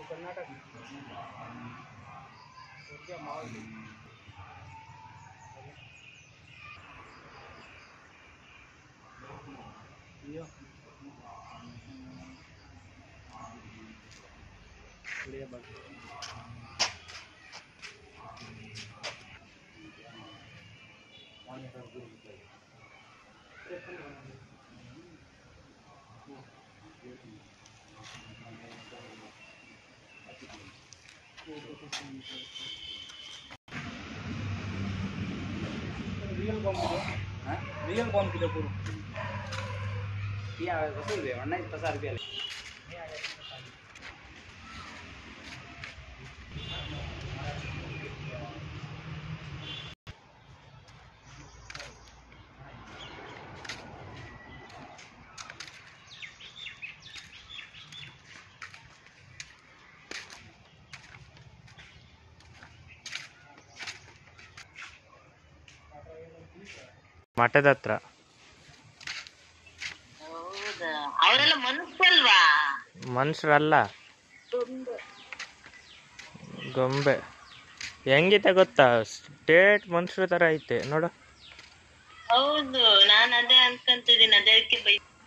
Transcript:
Karnataka real कौन kilo पूरा वसूल दे 50 रुपया ಮಠದ ಹತ್ರ ಅವರೆಲ್ಲ ಮನುಷ್ಯಲ್ವಾ? ಮನುಷ್ಯರಲ್ಲ, ಗೊಂಬೆ. ಹೆಂಗಿದೆ ಗೊತ್ತಾ, ಸ್ಟೇಟ್ ಮನುಷ್ಯರ ತರ ಐತೆ ನೋಡು. ಹೌದು, ನಾನು ಅದೇ ಅನ್ಕೊಂತಿದ್ದೀನಿ, ಅದಕ್ಕೆ ಬೈ